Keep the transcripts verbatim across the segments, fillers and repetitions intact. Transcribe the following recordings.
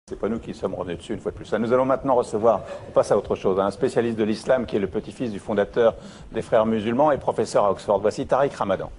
C'est pas nous qui sommes revenus dessus une fois de plus. Nous allons maintenant recevoir, on passe à autre chose, un spécialiste de l'islam qui est le petit-fils du fondateur des Frères musulmans et professeur à Oxford. Voici Tariq Ramadan.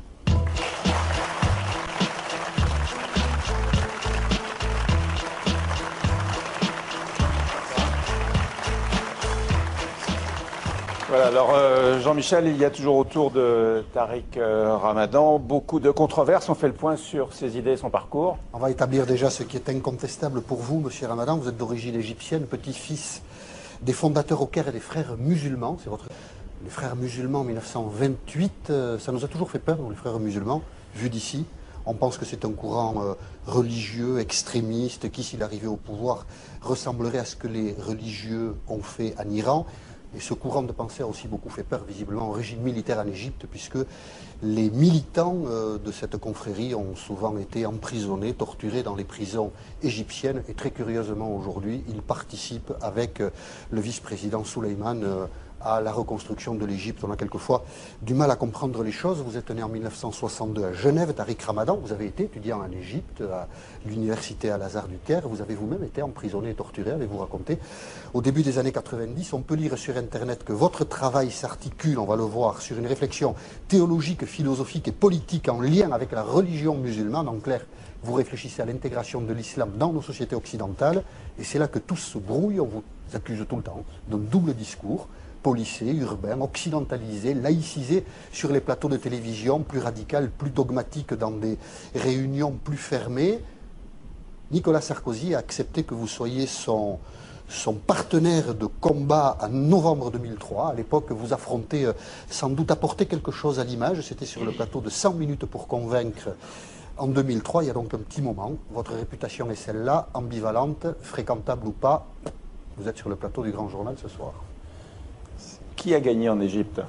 Voilà, alors euh, Jean-Michel, il y a toujours autour de Tariq euh, Ramadan beaucoup de controverses. On fait le point sur ses idées et son parcours. On va établir déjà ce qui est incontestable pour vous, monsieur Ramadan. Vous êtes d'origine égyptienne, petit-fils des fondateurs au Caire et des Frères musulmans. C'est votre... Les Frères musulmans en mille neuf cent vingt-huit, euh, ça nous a toujours fait peur, nous, les Frères musulmans, vu d'ici. On pense que c'est un courant euh, religieux, extrémiste, qui, s'il arrivait au pouvoir, ressemblerait à ce que les religieux ont fait en Iran. Et ce courant de pensée a aussi beaucoup fait peur, visiblement, au régime militaire en Égypte, puisque les militants euh, de cette confrérie ont souvent été emprisonnés, torturés dans les prisons égyptiennes. Et très curieusement, aujourd'hui, ils participent avec euh, le vice-président Souleyman euh, à la reconstruction de l'Égypte. On a quelquefois du mal à comprendre les choses. Vous êtes né en mille neuf cent soixante-deux à Genève, Tariq Ramadan. Vous avez été étudiant en Égypte, à l'université Al-Azhar du Caire. Vous avez vous-même été emprisonné et torturé, avez-vous raconté. Au début des années quatre-vingt-dix, on peut lire sur Internet que votre travail s'articule, on va le voir, sur une réflexion théologique, philosophique et politique en lien avec la religion musulmane. En clair, vous réfléchissez à l'intégration de l'islam dans nos sociétés occidentales. Et c'est là que tout se brouille. On vous accuse tout le temps d'un double discours, policé, urbain, occidentalisé, laïcisé sur les plateaux de télévision, plus radical, plus dogmatique dans des réunions plus fermées. Nicolas Sarkozy a accepté que vous soyez son, son partenaire de combat en novembre deux mille trois. À l'époque, vous affrontez euh, sans doute apporter quelque chose à l'image. C'était sur le plateau de cent minutes pour convaincre en deux mille trois. Il y a donc un petit moment. Votre réputation est celle-là, ambivalente, fréquentable ou pas. Vous êtes sur le plateau du Grand Journal ce soir. Qui a gagné en Égypte?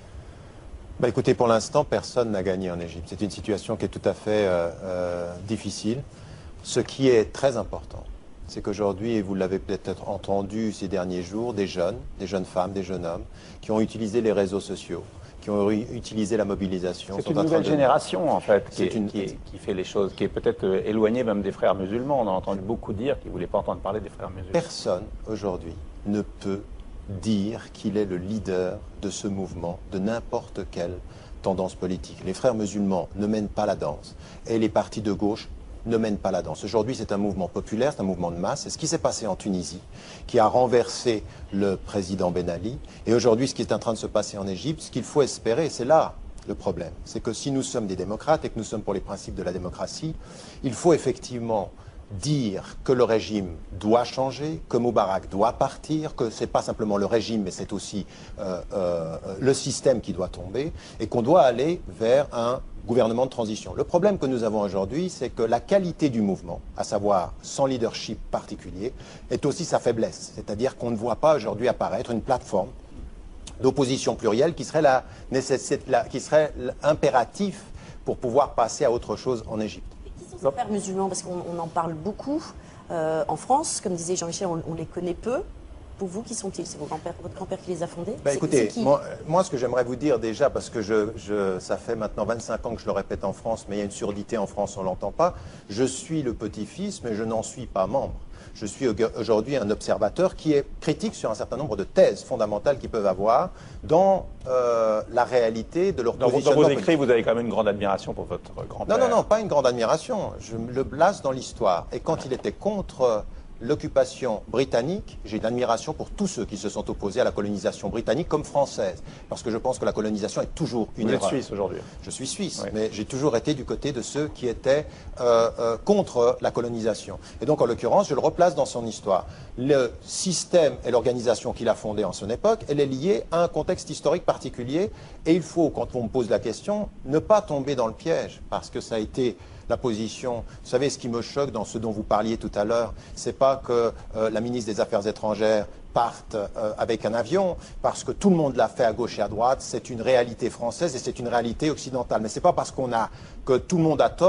Bah écoutez, pour l'instant, personne n'a gagné en Égypte. C'est une situation qui est tout à fait euh, euh, difficile. Ce qui est très important, c'est qu'aujourd'hui, et vous l'avez peut-être entendu ces derniers jours, des jeunes, des jeunes femmes, des jeunes hommes, qui ont utilisé les réseaux sociaux, qui ont utilisé la mobilisation. C'est une nouvelle de... génération, en fait, qui, est, une... qui, est, qui fait les choses, qui est peut-être éloignée même des Frères musulmans. On a entendu beaucoup dire qu'ils ne voulaient pas entendre parler des Frères musulmans. Personne, aujourd'hui, ne peut dire qu'il est le leader de ce mouvement, de n'importe quelle tendance politique. Les Frères musulmans ne mènent pas la danse et les partis de gauche ne mènent pas la danse. Aujourd'hui, c'est un mouvement populaire, c'est un mouvement de masse. C'est ce qui s'est passé en Tunisie, qui a renversé le président Ben Ali. Et aujourd'hui, ce qui est en train de se passer en Égypte, ce qu'il faut espérer, c'est là le problème. C'est que si nous sommes des démocrates et que nous sommes pour les principes de la démocratie, il faut effectivement dire que le régime doit changer, que Moubarak doit partir, que ce n'est pas simplement le régime, mais c'est aussi euh, euh, le système qui doit tomber, et qu'on doit aller vers un gouvernement de transition. Le problème que nous avons aujourd'hui, c'est que la qualité du mouvement, à savoir sans leadership particulier, est aussi sa faiblesse. C'est-à-dire qu'on ne voit pas aujourd'hui apparaître une plateforme d'opposition plurielle qui serait, la, la, qui serait impératif pour pouvoir passer à autre chose en Égypte. Les Frères musulmans, parce qu'on en parle beaucoup euh, en France, comme disait Jean-Michel, on, on les connaît peu. Pour vous, qui sont-ils? C'est votre grand-père grand qui les a fondés? Bah, écoutez, moi, moi, ce que j'aimerais vous dire déjà, parce que je, je, ça fait maintenant vingt-cinq ans que je le répète en France, mais il y a une surdité en France, on ne l'entend pas. Je suis le petit-fils, mais je n'en suis pas membre. Je suis aujourd'hui un observateur qui est critique sur un certain nombre de thèses fondamentales qu'ils peuvent avoir dans euh, la réalité de leur dans positionnement. Dans vos écrits, vous avez quand même une grande admiration pour votre grand-père. Non, non, non, pas une grande admiration. Je le place dans l'histoire. Et quand il était contre l'occupation britannique, j'ai de l'admiration pour tous ceux qui se sont opposés à la colonisation britannique comme française. Parce que je pense que la colonisation est toujours une erreur. Vous êtes suisse aujourd'hui? Je suis suisse, oui. Mais j'ai toujours été du côté de ceux qui étaient euh, euh, contre la colonisation. Et donc, en l'occurrence, je le replace dans son histoire. Le système et l'organisation qu'il a fondée en son époque, elle est liée à un contexte historique particulier. Et il faut, quand on me pose la question, ne pas tomber dans le piège, parce que ça a été la position. Vous savez, ce qui me choque dans ce dont vous parliez tout à l'heure, c'est pas que euh, la ministre des Affaires étrangères parte euh, avec un avion, parce que tout le monde l'a fait à gauche et à droite. C'est une réalité française et c'est une réalité occidentale. Mais c'est pas parce qu'on a que tout le monde a tort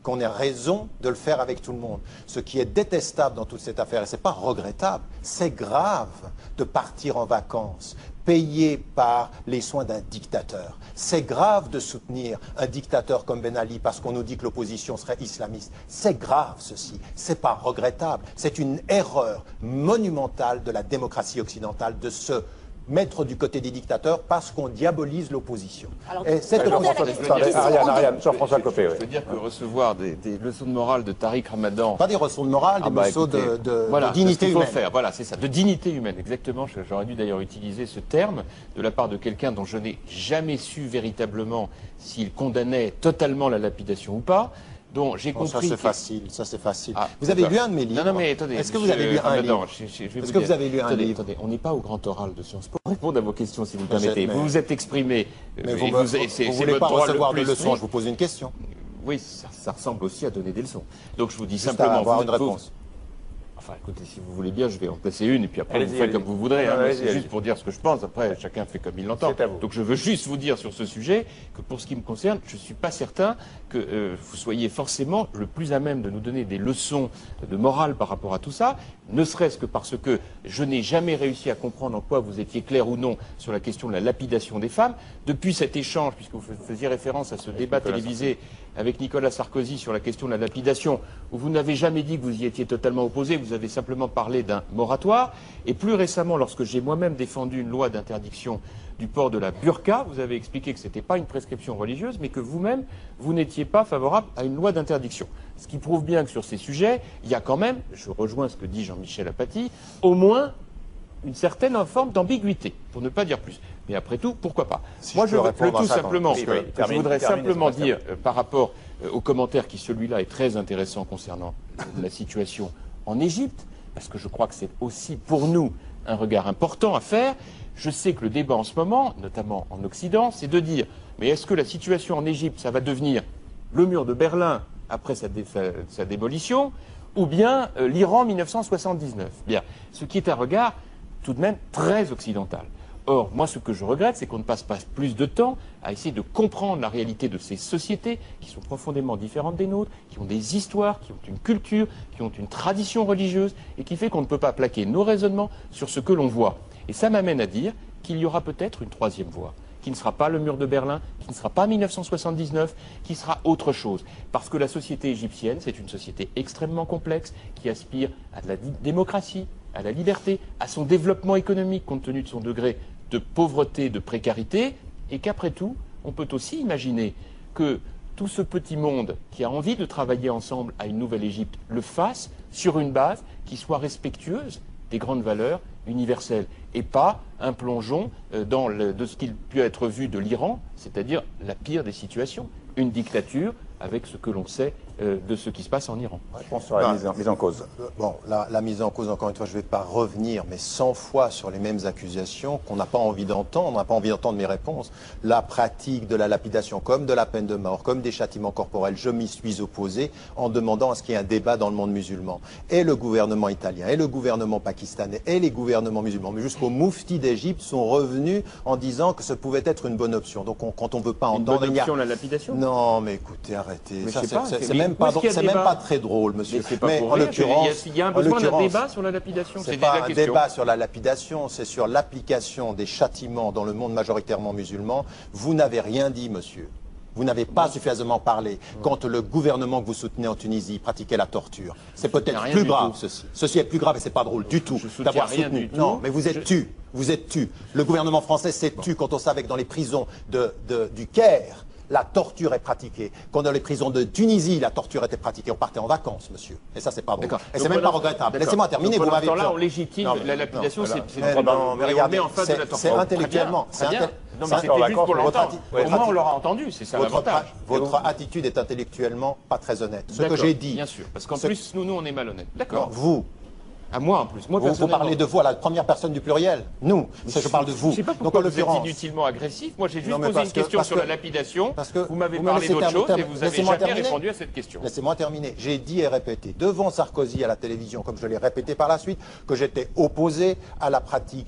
qu'on ait raison de le faire avec tout le monde. Ce qui est détestable dans toute cette affaire, et ce n'est pas regrettable, c'est grave de partir en vacances payé par les soins d'un dictateur. C'est grave de soutenir un dictateur comme Ben Ali parce qu'on nous dit que l'opposition serait islamiste. C'est grave ceci, c'est pas regrettable. C'est une erreur monumentale de la démocratie occidentale de se mettre du côté des dictateurs parce qu'on diabolise l'opposition. Et cette Ariane, Ariane, Jean-François Copé. Je veux dire que recevoir des, des leçons de morale de Tariq Ramadan... Pas des leçons de morale, des ah bah, leçons écoutez, de, de, voilà, de dignité humaine. Faire. Voilà, c'est ça, de dignité humaine, exactement. J'aurais dû d'ailleurs utiliser ce terme de la part de quelqu'un dont je n'ai jamais su véritablement s'il condamnait totalement la lapidation ou pas. Donc j'ai bon, compris. Ça c'est que... facile, ça c'est facile. Ah, vous avez lu un de mes livres? Non, non, mais attendez. Est-ce que vous avez lu un livre? Est-ce que vous avez lu un attendez, livre? Attendez, on n'est pas au grand oral de Sciences Po. Pour répondre à vos questions, si vous me Mais permettez. Vous vous êtes exprimé. Mais euh, vous et ne vous, voulez pas recevoir de leçons, strict. je vous pose une question. Oui, ça, ça ressemble aussi à donner des leçons. Donc je vous dis Juste simplement. à avoir vous, une réponse. Vous, Enfin, écoutez, si vous voulez bien, je vais en placer une, et puis après, Allez-y, vous faites allez-y. comme vous voudrez. Hein, Non, allez-y, c'est juste allez-y. pour dire ce que je pense. Après, chacun fait comme il l'entend. C'est à vous. Donc, je veux juste vous dire sur ce sujet que pour ce qui me concerne, je ne suis pas certain que euh, vous soyez forcément le plus à même de nous donner des leçons de morale par rapport à tout ça, ne serait-ce que parce que je n'ai jamais réussi à comprendre en quoi vous étiez clair ou non sur la question de la lapidation des femmes. Depuis cet échange, puisque vous faisiez référence à ce débat Nicolas télévisé avec Nicolas Sarkozy sur la question de la lapidation, où vous n'avez jamais dit que vous y étiez totalement opposé, vous avez simplement parlé d'un moratoire. Et plus récemment, lorsque j'ai moi-même défendu une loi d'interdiction du port de la burqa, vous avez expliqué que ce n'était pas une prescription religieuse, mais que vous-même, vous n'étiez pas favorable à une loi d'interdiction. Ce qui prouve bien que sur ces sujets, il y a quand même, je rejoins ce que dit Jean-Michel Apathy, au moins une certaine forme d'ambiguïté, pour ne pas dire plus. Mais après tout, pourquoi pas? Si Moi, je je, peux veux répondre à tout ça, simplement, oui, oui, je termine, voudrais termine, simplement Sébastien. dire, euh, par rapport euh, au commentaire qui, celui-là, est très intéressant concernant la situation en Égypte, parce que je crois que c'est aussi pour nous un regard important à faire. Je sais que le débat en ce moment, notamment en Occident, c'est de dire, mais est-ce que la situation en Égypte, ça va devenir le mur de Berlin après sa, dé sa, sa démolition, ou bien euh, l'Iran mille neuf cent soixante-dix-neuf? Bien, ce qui est un regard tout de même très occidental. Or, moi, ce que je regrette, c'est qu'on ne passe pas plus de temps à essayer de comprendre la réalité de ces sociétés qui sont profondément différentes des nôtres, qui ont des histoires, qui ont une culture, qui ont une tradition religieuse, et qui fait qu'on ne peut pas plaquer nos raisonnements sur ce que l'on voit. Et ça m'amène à dire qu'il y aura peut-être une troisième voie, qui ne sera pas le mur de Berlin, qui ne sera pas mille neuf cent soixante-dix-neuf, qui sera autre chose. Parce que la société égyptienne, c'est une société extrêmement complexe, qui aspire à de la démocratie, à la liberté, à son développement économique compte tenu de son degré de pauvreté, de précarité, et qu'après tout, on peut aussi imaginer que tout ce petit monde qui a envie de travailler ensemble à une nouvelle Égypte le fasse sur une base qui soit respectueuse des grandes valeurs universelles et pas un plongeon dans le, de ce qu'il peut être vu de l'Iran, c'est-à-dire la pire des situations, une dictature avec ce que l'on sait euh, de ce qui se passe en Iran. Réponse sur la Ben, mise, en, mise en cause. Bon, la, la mise en cause, encore une fois, je ne vais pas revenir, mais cent fois sur les mêmes accusations qu'on n'a pas envie d'entendre, on n'a pas envie d'entendre mes réponses. La pratique de la lapidation, comme de la peine de mort, comme des châtiments corporels, je m'y suis opposé en demandant à ce qu'il y ait un débat dans le monde musulman. Et le gouvernement italien, et le gouvernement pakistanais, et les gouvernements musulmans, mais jusqu'au moufti d'Égypte, sont revenus en disant que ce pouvait être une bonne option. Donc on, quand on ne veut pas Une entendre... bonne il y a- option, la lapidation? Non, mais écoutez, arrêtez. Mais Ça, je sais c'est- pas, c'est c'est- c'est mais même, où pas, est-ce qu'il y a c'est débat même pas très drôle, monsieur. Mais c'est pas pour en rire. l'occurrence, Il y a, il y a un en besoin d'un l'occurrence, débat sur la lapidation. c'est C'est pas la un question. débat sur la lapidation, c'est sur l'application des châtiments dans le monde majoritairement musulman. Vous n'avez rien dit, monsieur. Vous n'avez pas suffisamment parlé quand le gouvernement que vous soutenez en Tunisie pratiquait la torture. C'est peut-être rien plus du grave, tout. ceci. Ceci est plus grave et c'est pas drôle du tout Je soutiens d'avoir rien soutenu. du tout. Non, mais vous êtes Je- tu. Vous êtes tu. Le gouvernement français s'est tu quand on savait que dans les prisons de, de- du Caire, la torture est pratiquée. Quand dans les prisons de Tunisie, la torture était pratiquée. On partait en vacances, monsieur. Et ça, c'est pas drôle. D'accord. Et Donc c'est même pas pendant- regrettable. d'accord. Laissez-moi terminer. Donc Vous m'avez pendant ce temps-là, dit- on légitime Non, mais- la lapidation, non, c'est voilà. c'est Mais très non, bien. mais Et on regardez, met en face de c'est- la torture. c'est intellectuellement, Très c'est bien. intel- Non, c'est mais c'était juste pour votre l'entendre. atti- Au votre moins, on atti- l'aura entendu, c'est ça Votre, l'avantage. votre attitude est intellectuellement pas très honnête. Ce que D'accord, j'ai dit. Bien sûr, parce qu'en ce- plus, nous, nous, on est malhonnêtes. Non, D'accord. vous, À moi, en plus. Moi, vous, vous personnellement. parlez de vous à la première personne du pluriel. Nous, ça, je parle de vous. Je ne sais pas Donc pourquoi en vous êtes l'occurrence, inutilement agressif. Moi, j'ai juste Non, mais posé parce une que- question parce sur que- la lapidation. parce que Vous m'avez vous me parlé laissez d'autre terminer- chose et vous n'avez laissez-moi jamais terminer. répondu à cette question. Laissez-moi terminer. J'ai dit et répété devant Sarkozy à la télévision, comme je l'ai répété par la suite, que j'étais opposé à la pratique de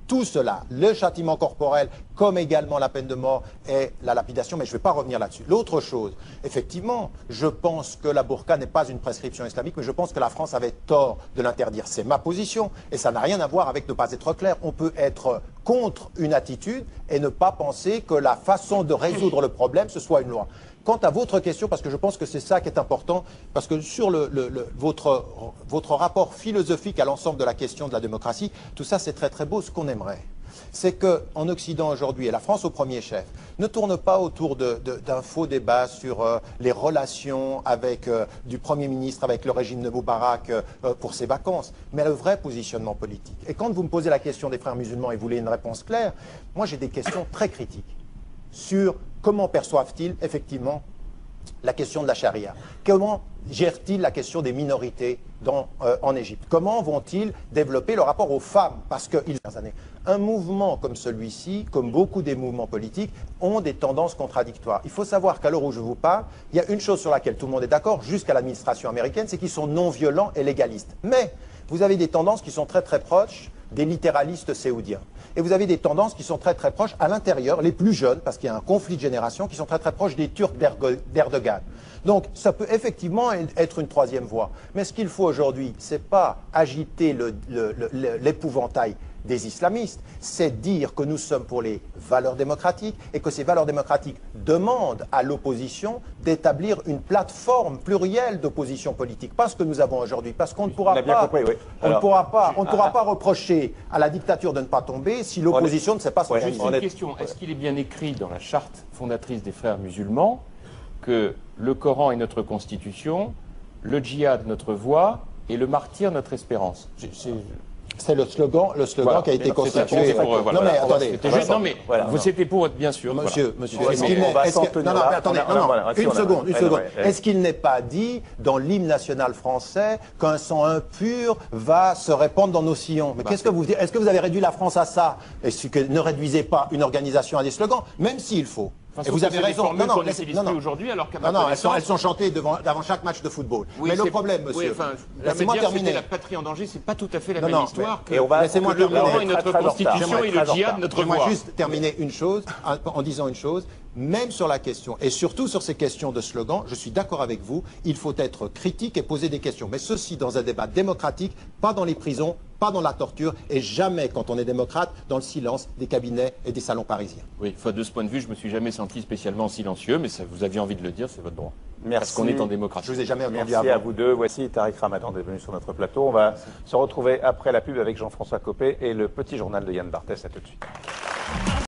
tout cela, le châtiment corporel, comme également la peine de mort et la lapidation, mais je ne vais pas revenir là-dessus. L'autre chose, effectivement, je pense que la burqa n'est pas une prescription islamique, mais je pense que la France avait tort de l'interdire. C'est ma position, et ça n'a rien à voir avec ne pas être clair. On peut être contre une attitude et ne pas penser que la façon de résoudre le problème, ce soit une loi. Quant à votre question, parce que je pense que c'est ça qui est important, parce que sur le, le, le, votre, votre rapport philosophique à l'ensemble de la question de la démocratie, tout ça c'est très très beau. Ce qu'on aimerait, c'est qu'en Occident aujourd'hui, et la France au premier chef, ne tourne pas autour de, de, d'un faux débat sur euh, les relations avec, euh, du Premier ministre avec le régime de Moubarak euh, pour ses vacances, mais le vrai positionnement politique. Et quand vous me posez la question des frères musulmans et vous voulez une réponse claire, moi j'ai des questions très critiques sur comment perçoivent-ils effectivement la question de la charia? Comment gèrent-ils la question des minorités dans, euh, en Égypte? Comment vont-ils développer le rapport aux femmes? Parce que un mouvement comme celui-ci, comme beaucoup des mouvements politiques, ont des tendances contradictoires. Il faut savoir qu'à l'heure où je vous parle, il y a une chose sur laquelle tout le monde est d'accord, jusqu'à l'administration américaine, c'est qu'ils sont non violents et légalistes. Mais vous avez des tendances qui sont très très proches des littéralistes séoudiens. Et vous avez des tendances qui sont très très proches à l'intérieur, les plus jeunes, parce qu'il y a un conflit de génération, qui sont très très proches des Turcs d'Erdogan. Donc ça peut effectivement être une troisième voie. Mais ce qu'il faut aujourd'hui, c'est pas agiter le, le, le, l'épouvantail des islamistes, c'est dire que nous sommes pour les valeurs démocratiques et que ces valeurs démocratiques demandent à l'opposition d'établir une plateforme plurielle d'opposition politique. Pas ce que nous avons aujourd'hui, parce qu'on ne pourra pas, compris, oui. on Alors, ne pourra pas, on ne pourra ah, pas reprocher à la dictature de ne pas tomber si l'opposition ne sait pas s'organiser. Juste une question, est-ce qu'il est bien écrit dans la charte fondatrice des frères musulmans que le Coran est notre constitution, le djihad notre voie et le martyr notre espérance? C'est le slogan, le slogan voilà. qui a été constitué. Pour, euh, voilà, non mais voilà, attendez, c'était juste, non mais voilà, vous c'était pour être bien sûr. Monsieur, voilà. monsieur, Bon, est-ce mais qu'il on n'est, va est-ce s'en que, tenir non, non, là. mais attendez, On a- non, non, voilà, une on a- seconde, une ouais, seconde. ouais, ouais. Est-ce qu'il n'est pas dit dans l'hymne national français qu'un sang impur va se répandre dans nos sillons? Mais Bah, qu'est-ce que vous dites? Est-ce que vous avez réduit la France à ça? Est-ce que ne réduisez pas une organisation à des slogans, même s'il faut? Enfin, Et vous sauf avez que c'est raison. des formules qu'on laissez- utilise plus aujourd'hui, alors qu'à ma non, non, elles sont, connaissance- elles sont chantées devant, avant chaque match de football. Oui, mais le c'est- problème, oui, monsieur, enfin, la laissez-moi médias, c'était terminer. la patrie en danger, c'est pas tout à fait la Non, même non, histoire mais- que, et on va- laissez-moi que le terminer. Coran est notre Très, très en retard. constitution J'aimerais et le très en djihad retard. notre J'aimerais voie. juste terminer une chose en, en disant une chose. Même sur la question, et surtout sur ces questions de slogan, je suis d'accord avec vous, il faut être critique et poser des questions. Mais ceci dans un débat démocratique, pas dans les prisons, pas dans la torture, et jamais, quand on est démocrate, dans le silence des cabinets et des salons parisiens. Oui, enfin, de ce point de vue, je me suis jamais senti spécialement silencieux, mais ça, vous aviez envie de le dire, c'est votre droit. Merci. Parce qu'on est en démocratie. Je vous ai jamais entendu Merci avant. à vous deux. Voici Tariq Ramadan est venu sur notre plateau. On va se retrouver après la pub avec Jean-François Copé et le petit journal de Yann Barthès. À tout de suite.